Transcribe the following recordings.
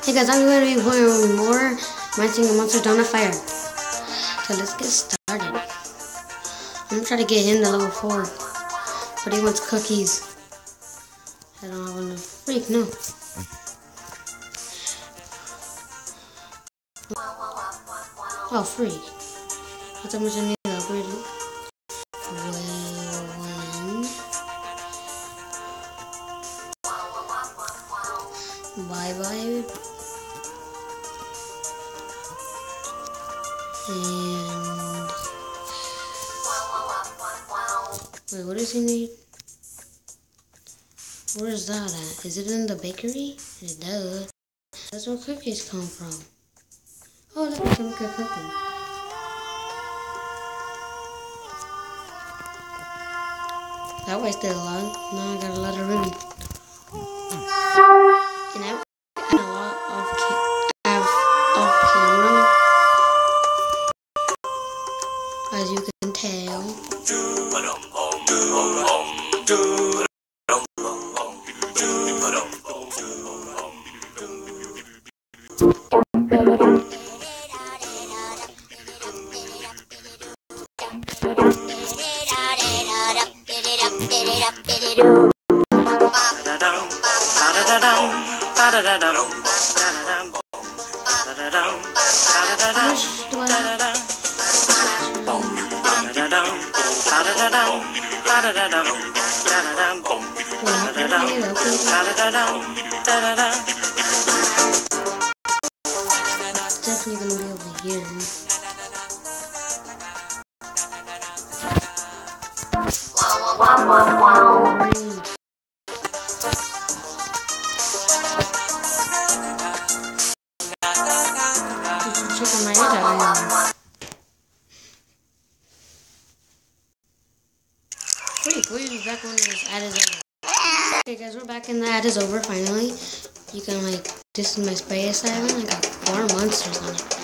Hey guys, I'm going to be playing more Mining Monster Dawn of Fire. So let's get started. I'm going to try to get him to level 4. But he wants cookies. I don't have enough. Freak, no. Oh, freak. That's how much I need to upgrade it. Bye-bye. And wait, what does he need? Where is that at? Is it in the bakery? It does. That's where cookies come from. Oh, look, I can make a cookie. That wasted a lot. Now I got a lot of room. And I got a lot off camera, as you can tell. Definitely gonna be over here. Chicken right there. Pretty cool. We're back when this ad is over. Okay guys, we're back and the ad is over finally. You can like, this is my spray asylum. I got 4 monsters on it.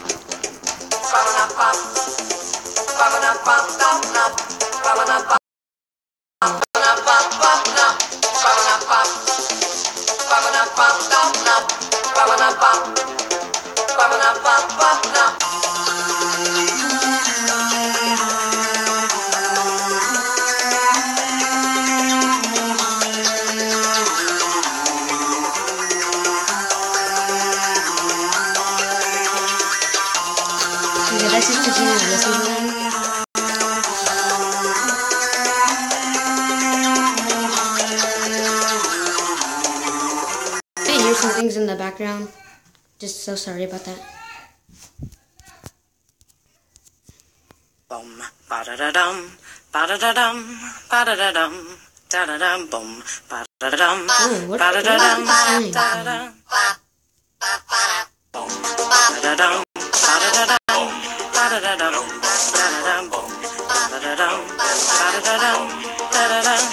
Let's just continue to listen to them. I hear some things in the background. Just so sorry about that. Boom, ba-da-da-dum, ba-da-da-dum, ba-da-da-dum, da-da-dum, boom, ba-da-da-dum, ba-da-da-dum, ba-da-da-dum, boom, ba-da-da-dum, ba-da-da-dum, ba-da-da-dum, da-da-dum, boom, ba-da-da-dum, ba-da-da-dum, da-da-dum.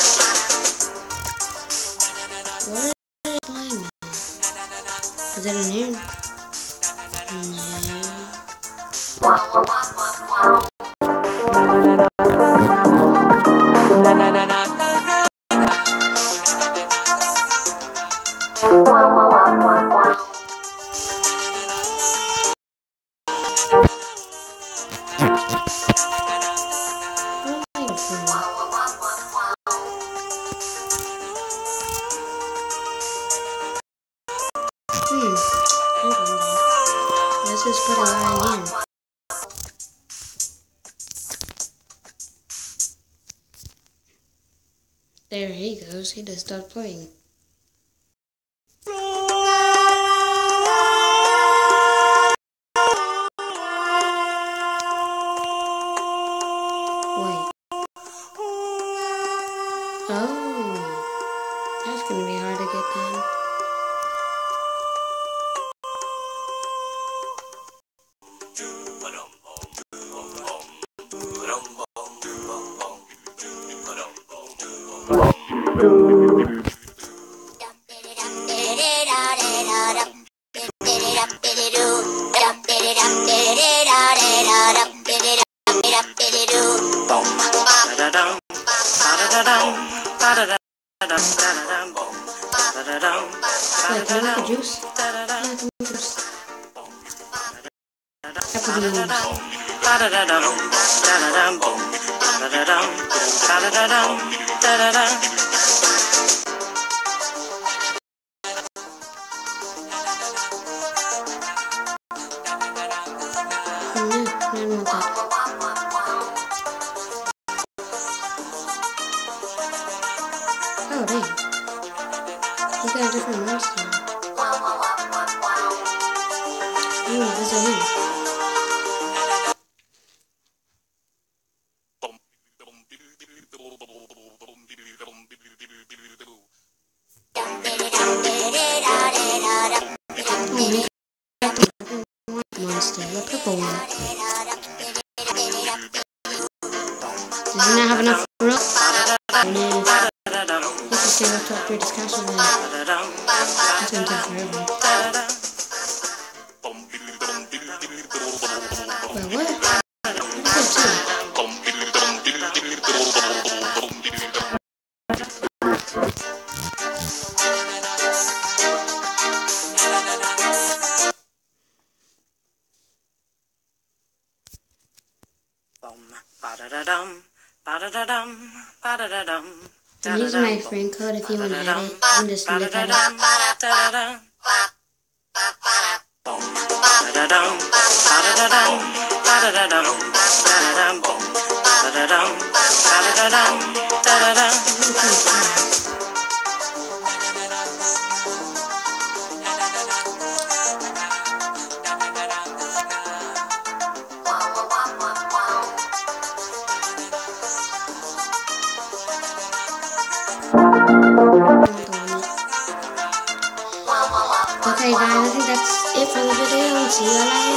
Where is it flying now? Is it in here? Let's just put a line in. There he goes. He just stopped playing. Wait. Oh. That's gonna be hard to get done. Wait, can I make a juice? Yeah, I can make juice. Apple juice. No, I don't want that. Oh, dang. He got a different monster. Ooh, visit him. Monster, the purple one. Does he not have enough room? No. He has to save up to upgrade his castle then. That's gonna take forever. Wait, what? What is that too? I'm using my friend code if you want to add it. You can just look at it. Okay guys, I think that's it for the video. See you later.